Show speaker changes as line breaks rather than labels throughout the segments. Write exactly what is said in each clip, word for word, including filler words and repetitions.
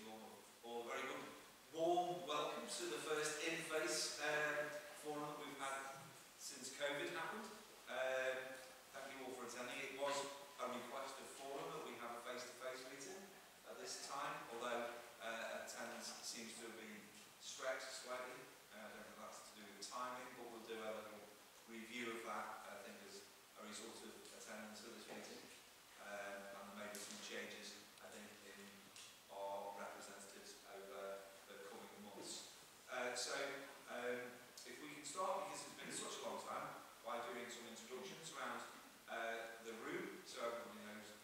you all, all a very good warm welcome to the first in-face um, forum that we've had since COVID happened. Um, thank you all for attending. It was a requested forum that we have a face-to-face meeting at this time, although uh, attendance seems to have been stretched slightly. Uh, I don't know if that's to do with timing, but we'll do a little review of that, I think, as a result of attendance at this meeting. Um, and there may be some changes, I think, in our representatives over the coming months. Uh, so, um, if we can start, because it's been such a long time, by doing some introductions around uh, the room, so everybody knows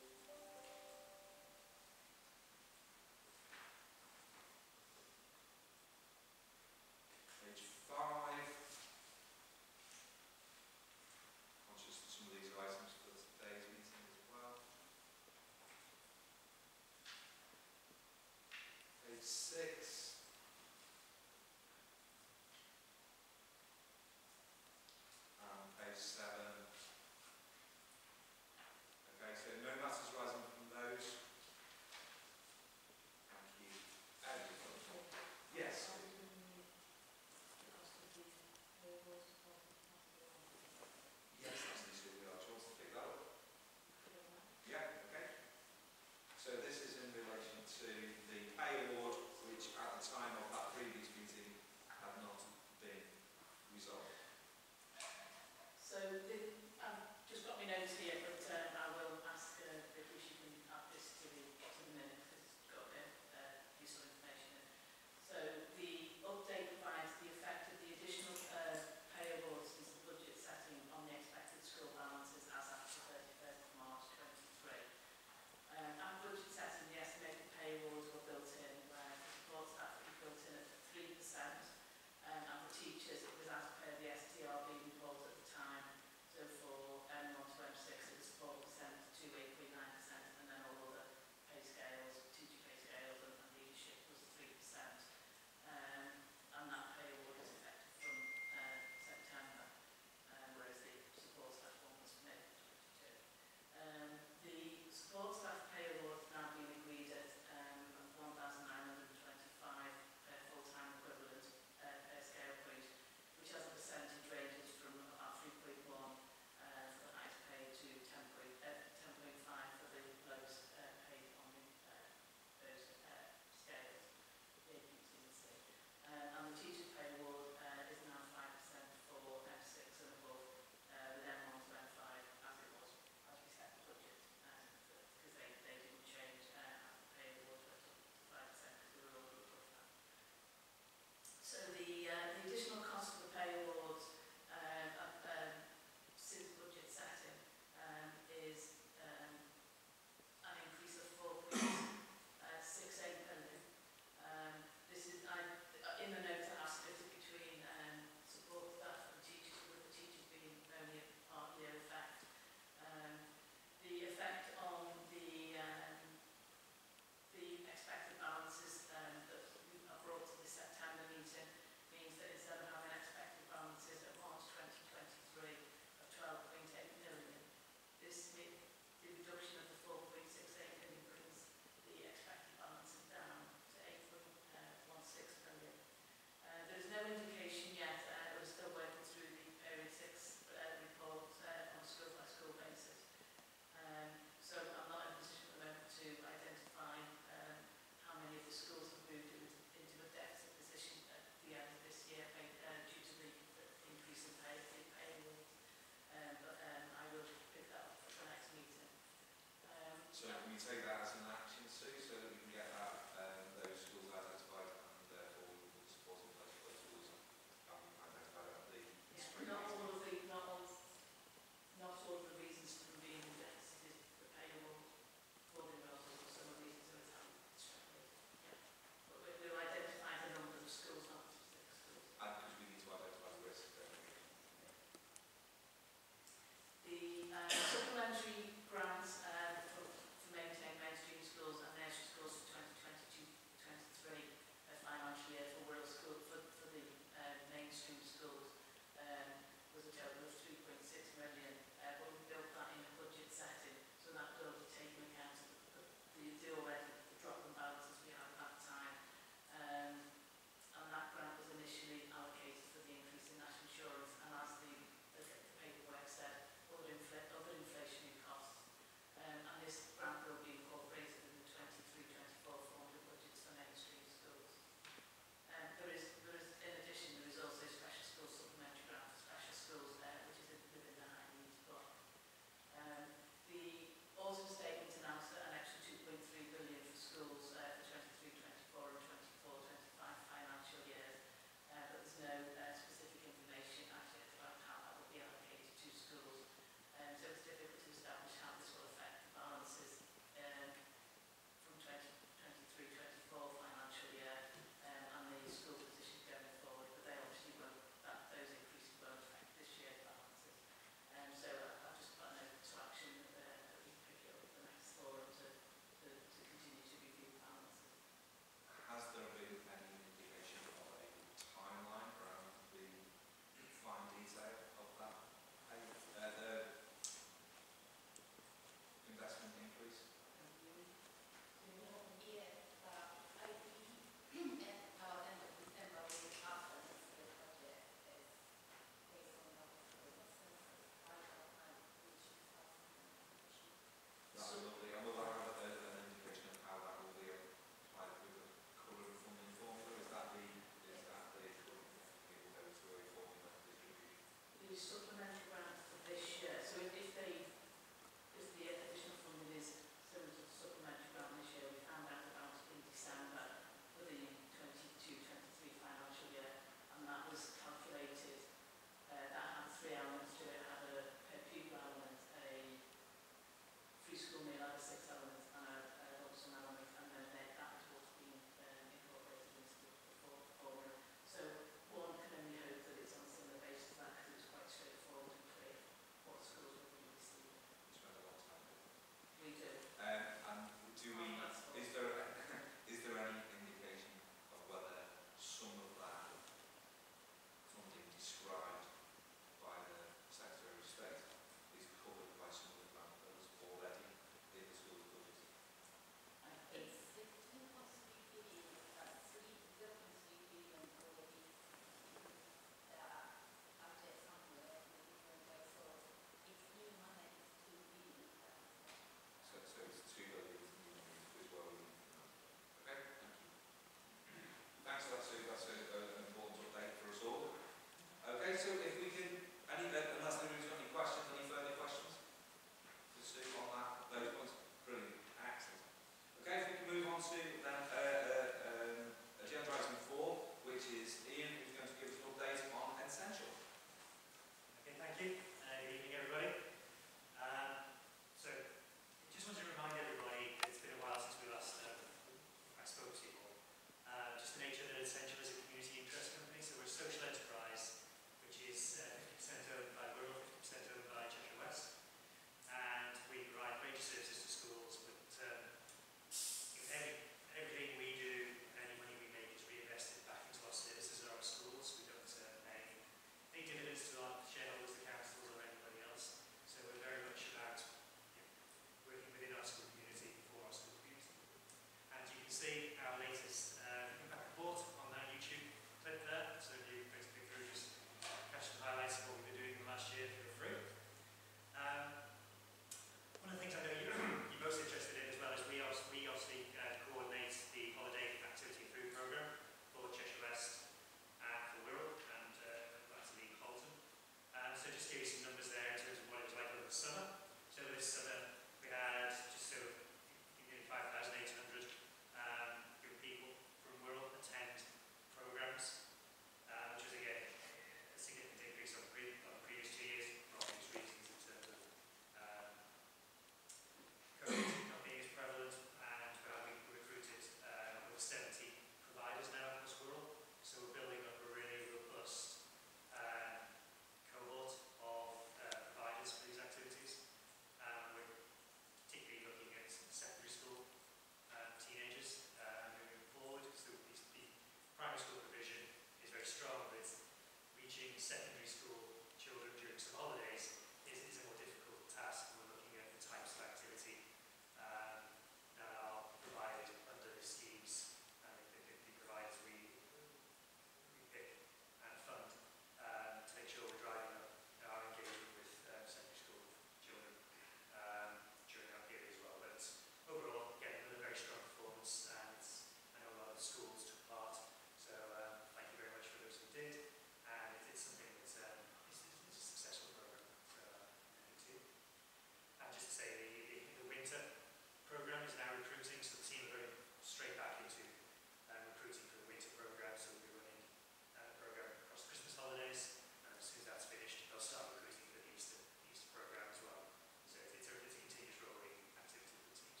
secondary school children during some holidays is, is a more difficult task. We're looking at the types of activity um, that are provided under the schemes, and the, the, the providers we, we pick and fund um, to make sure we're driving up our engagement with um, secondary school children um, during that period as well. But overall, again, another very strong performance, and it's, I know a lot of the schools took part, so um, thank you very much for those who did, and it, it's something that's um, it's, it's a successful program, so uh, thank you too. And just to say, the, the, the winter program is now recruiting, so the team are going straight back into um, recruiting for the winter program, so we'll be running uh, a program across the Christmas holidays, and as soon as that's finished, they'll start recruiting for the Easter, the Easter program as well. So it's, it's, a, it's a continuous rolling activity for the teams.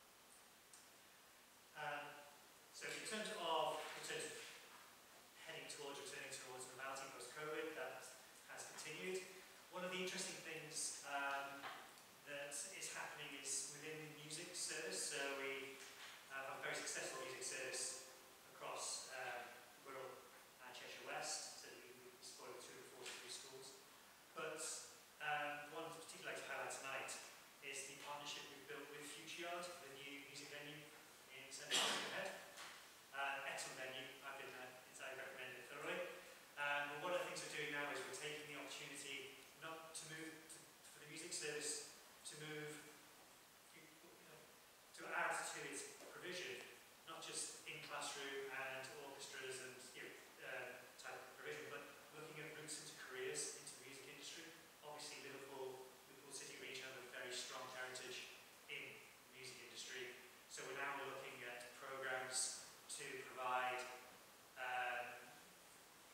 Um, so in terms of, in terms of heading towards, returning towards normality post-COVID, that has continued. One of the interesting things um, that is happening is within the music service. So we uh, have a very successful music service across um, Wirral and Cheshire West. So we, we support two hundred forty-three schools. But um, one particular I'd like to highlight tonight is the partnership we've built with Future, the new music venue in Central Head. Uh, excellent venue. I've been there. It's, I recommend it thoroughly. Um, but one of the things we're doing now is we're taking the opportunity not to move to, for the music service to move you know, to add to its provision, not just in classroom and orchestras and you know, uh, type of provision, but looking at routes into careers into the music industry. Obviously, Liverpool, Liverpool City region have a very strong heritage in the music industry, so we're now looking at programs to provide um,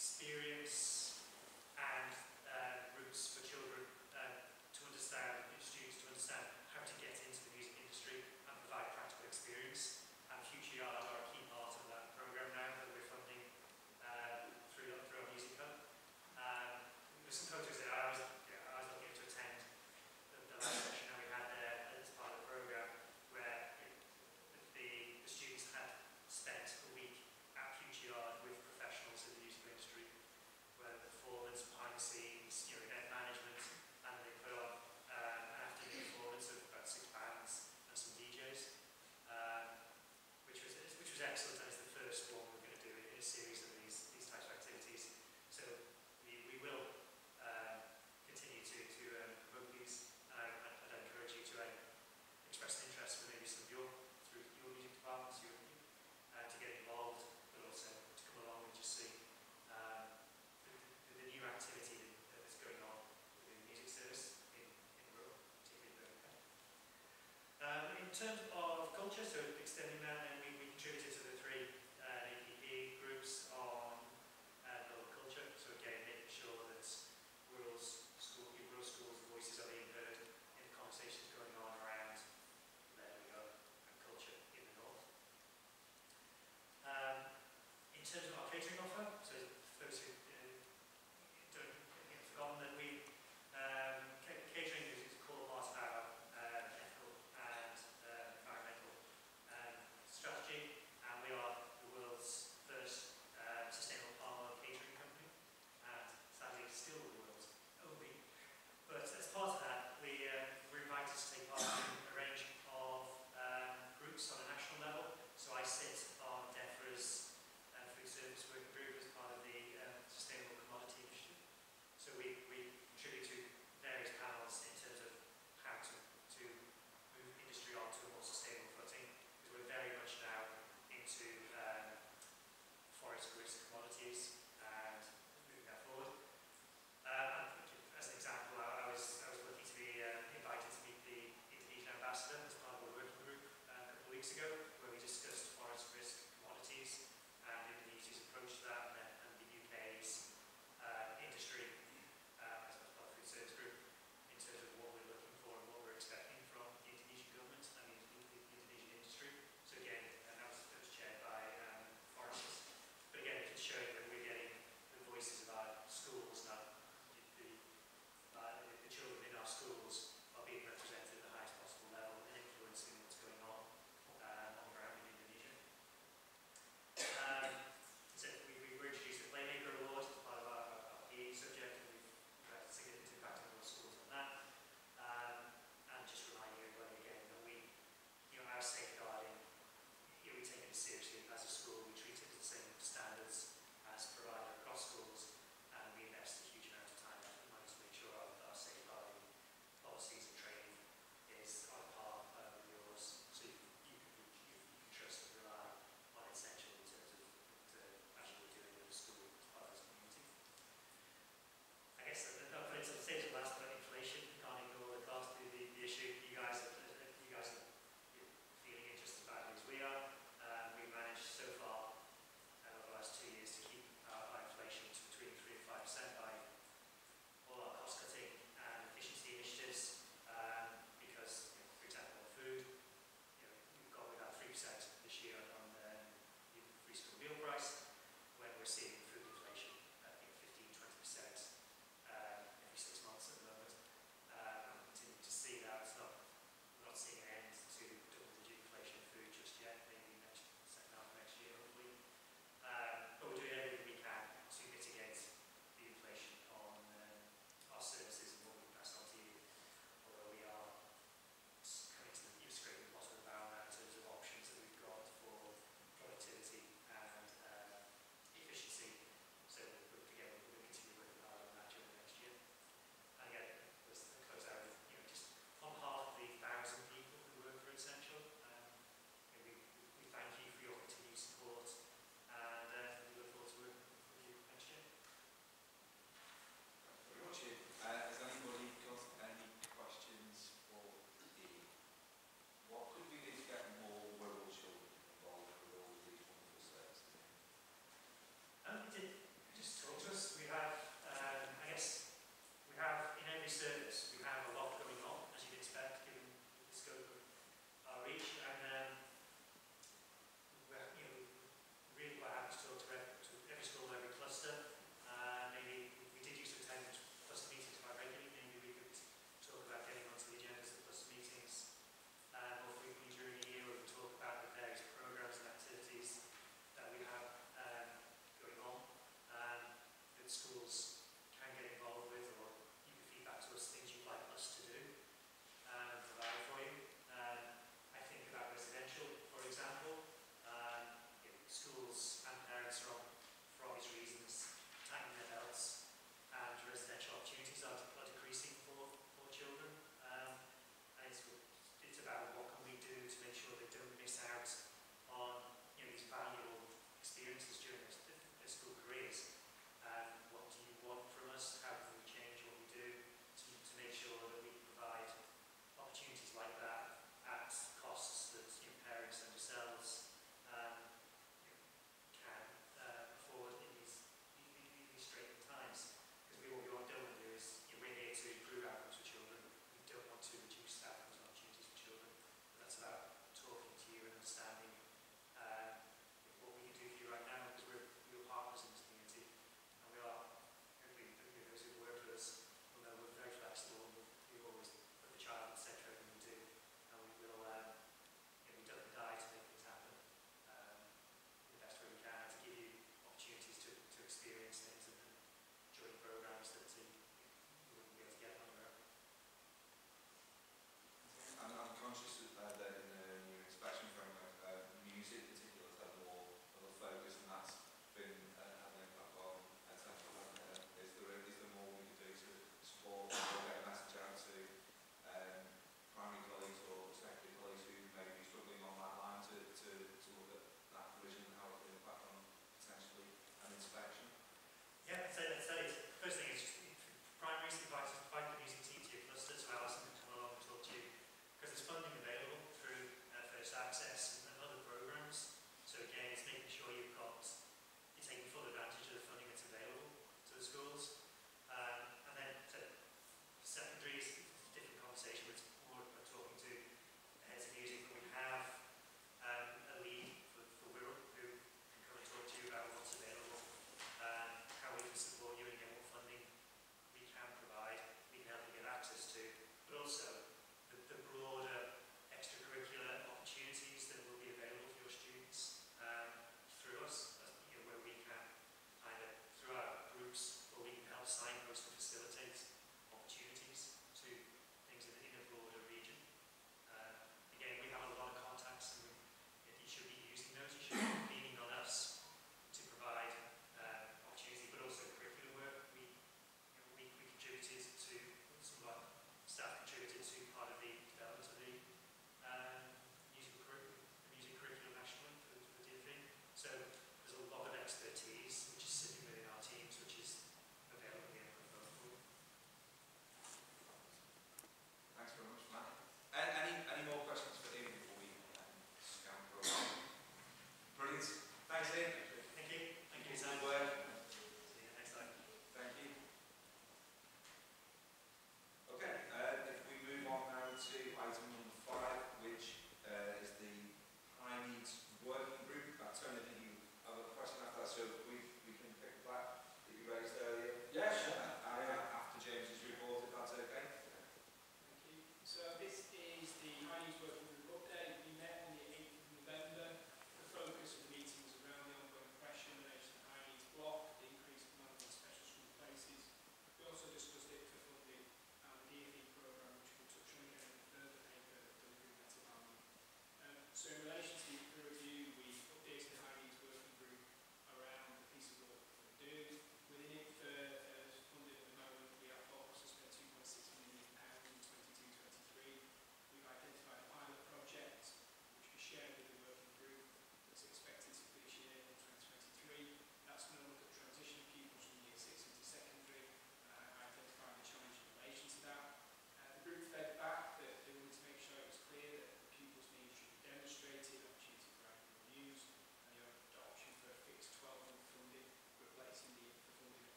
experience and uh, routes for children uh, to understand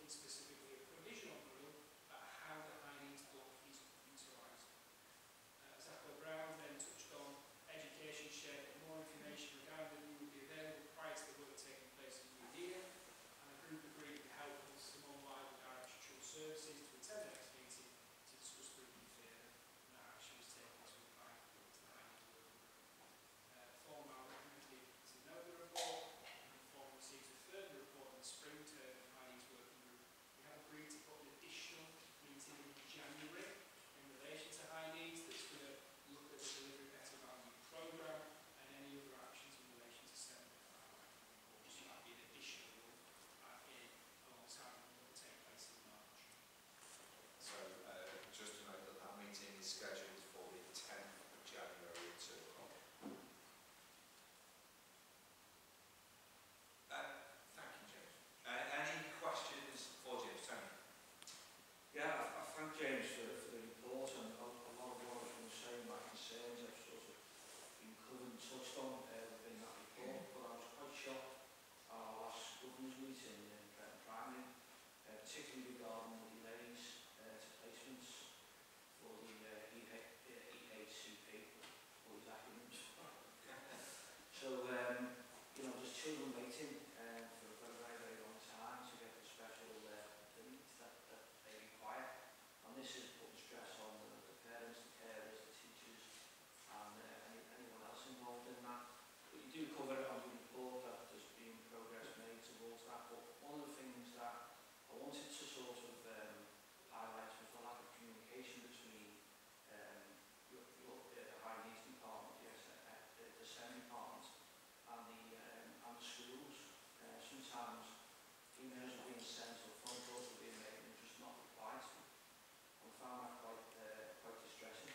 looking specifically at provisional Wirral, at how the high needs block is utilised. Uh, Zachary Brown then touched on education, shared more information regarding the review would be available prior to the work taking place in the new year, and the group agreed it would help us to mobilise the directional services to attend the next meeting to discuss the review further and our actions taken as we apply to the high needs working group. Uh, Form are recommended to note the report, and the form receives a further report in the spring term of high needs working group. We have agreed to put an additional meeting in January in relation to high needs that's going to look at the delivery better value programme and any other actions in relation to STEM that are outlined in the report. So that would be an additional one uh, in alongside the one that will take place in March.
So uh, just to note that that meeting is scheduled for the tenth of January at two o'clock. Uh, thank you, James. Uh, any questions for James? Tony?
Yeah, I, I thank James for, for the report, and a, a lot of what I was going to say, my concerns have sort of been covered and touched on uh, within that report, but I was quite shocked at our last governors meeting in Brighton Primary, uh, particularly regarding the delays uh, to placements for the uh, E H C P, all these acronyms. So, um, you know, there's children waiting uh, for, for a very, very long time to get the special uh, needs that, that they require. And this is putting stress on the, the parents, the carers, the teachers, and uh, any, anyone else involved in that. But you do cover it on the report that there's been progress made towards that. But one of the things that I wanted to sort of um, highlight was the lack of communication between um, your, your uh, high needs department, yes, uh, uh, the STEM department, and the, um, and the schools. Uh, sometimes emails are being sent or phone calls are being made and just not replied to. I found that quite, uh, quite distressing.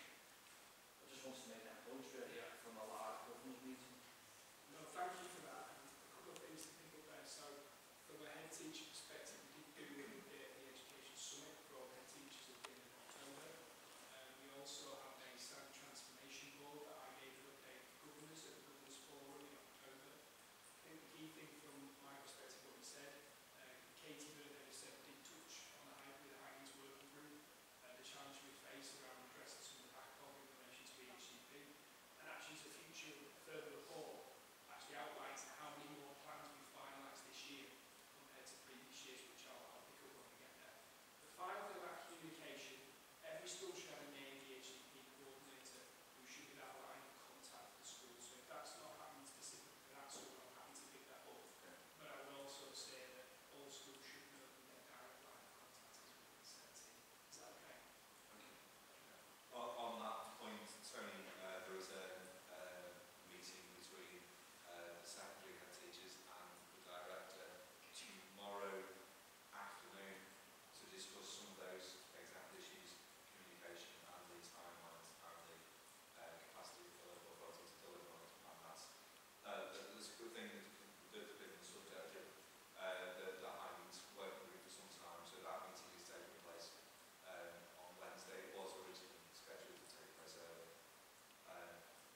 I just wanted to make that point really
Yeah.
from a live governors meeting.
No, thank you for that. And a couple of things to pick up there. So, from a head teacher perspective, we did do the, the education summit for all head teachers at the end of October. Um, we also have a SAG transformation board that I gave an update for governors at the Governors Forum in October. I think the key thing from my perspective, what we said, uh, Katie Bird said, did touch on the high, with the high needs working group, uh, the challenge we face around addressing some of the backlog in relation to E H C P. And actually, as a future further report, actually outlines how many more plans we finalised this year compared to previous years, which I'll, I'll pick up when we get there. The final thing about communication, every school should have a named E H C P coordinator who should be that line of contact for the school. So if that's not happening specifically for that school, I'm happy to pick that up. But I would also say that all schools should know who their direct line of contact is within the SEND team. Is that okay?
Okay. On, on that point, Tony, uh, there was a uh, meeting between uh, the secondary head teachers and the director tomorrow afternoon to discuss some of those exact issues, communication and the timelines and the uh, capacity for the local authority to deliver on it. And that's uh, there's a good thing that that's been the subject of uh, the, the high needs working group for some time, so that meeting is taking place um, on Wednesday. It was originally scheduled to take place earlier. Um,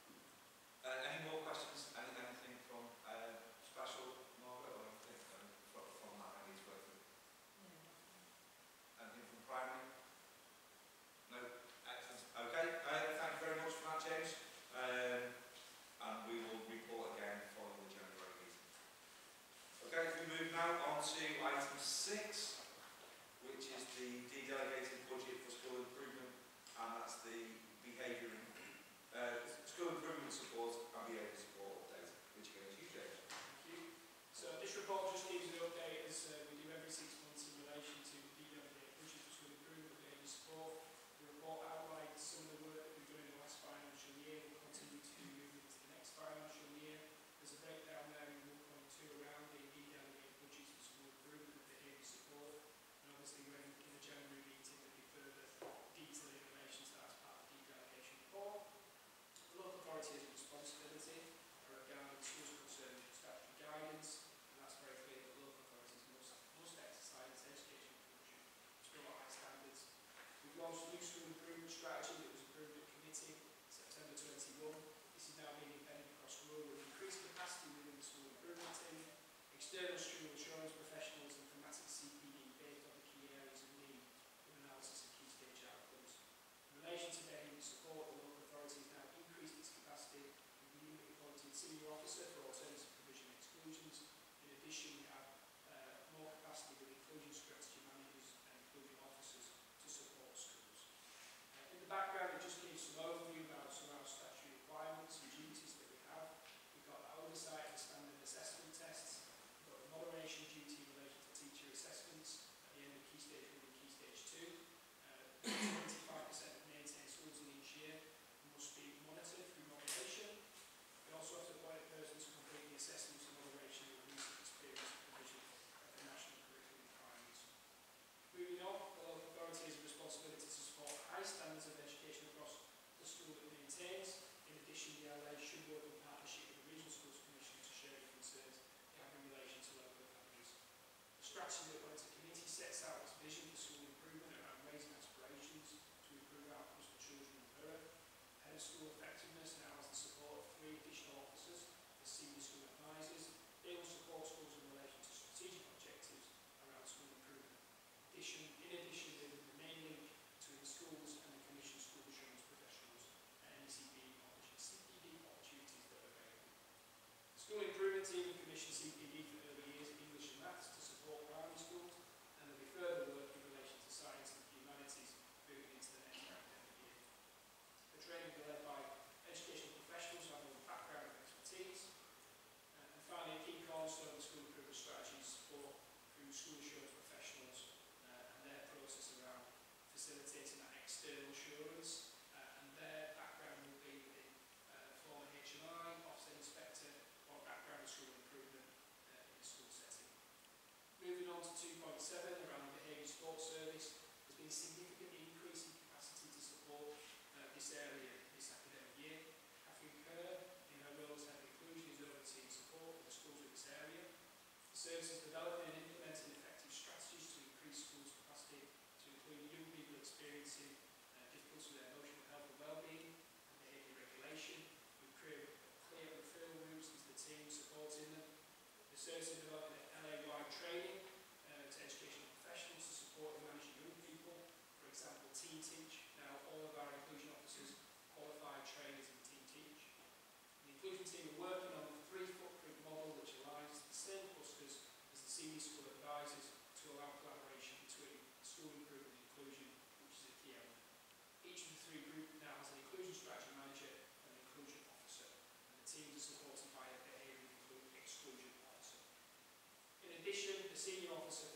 uh, any more questions? Any, anything from uh, special Margaret or anything um, from, from that high needs working group? Anything from primary? No? Excellent. Okay, uh, thank you very much for that, James. Um, and we will report again following the January meeting. Okay, if we move now on to item six, which is the de-delegated budget for school improvement, and that's the behaviour, uh, school improvement support and behaviour support update, which goes to you, James.
Thank you. So this report just gives an update as uh, we do every six months in relation to the de-delegated budget for school improvement and behaviour support. The report outlines some of the work that we've done in the last financial year and will continue to do moving into the next financial year. There's a breakdown there in one point two around the de-delegated budgets for school improvement and behaviour support. And obviously when in the January meeting there'll be further detail in relation to that as part of the de-delegation report. The local authority has a responsibility regarding schools concerned with statutory guidance, and that's very clear that local authorities must, must exercise its education function to promote high standards. We've launched a new school improvement strategy that was approved at committee September twenty-one. This is now being embedded across rural with increased capacity within the school improvement team, external school assurance professionals and thematic C P D based on strategy that went to committee sets out its vision for school improvement around raising aspirations to improve outcomes for children in the borough. Head of school effectiveness now has the support of three additional officers as senior school advisors. They will support schools in relation to strategic objectives around school improvement. Addition, in addition, they will be the main link between the schools and the Commission school assurance professionals and any C P D opportunities that are available. The school improvement team will commission C P D for early years English and maths to support primary schools, and there will be further work in relation to science and humanities moving into the next academic year. The training will be led by educational professionals who have a background and expertise. Uh, and finally, a key cornerstone of the school improvement strategy is support through school assurance professionals uh, and their process around facilitating that external assurance. Uh, and their background will be within uh, former H M I, Officer Inspector, or background in school improvement uh, in a school setting. Moving on to two point seven around the behaviour support service, there's been a significant increase in capacity to support uh, this area this academic year. Catherine Kerr, in her role as Head of Inclusion, is overseeing support for the schools in this area. The service is developing and implementing effective strategies to increase schools' capacity to include young people experiencing uh, difficulties with their emotional health and well-being and behaviour regulation. We've created clear referral routes into the team supporting them. The service is developing L A-wide training uh, to educational professionals to support and manage young people. For example, Team Teach. Now all of our inclusion officers qualified trainers in Team Teach. The inclusion team are working on a three footprint model which aligns to the same clusters as the senior school advisors to allow collaboration between school improvement and inclusion, which is a key element. Each of the three groups now has an inclusion strategy manager and an inclusion officer, and the teams are supported by a behaviour exclusion officer. In addition, the senior officer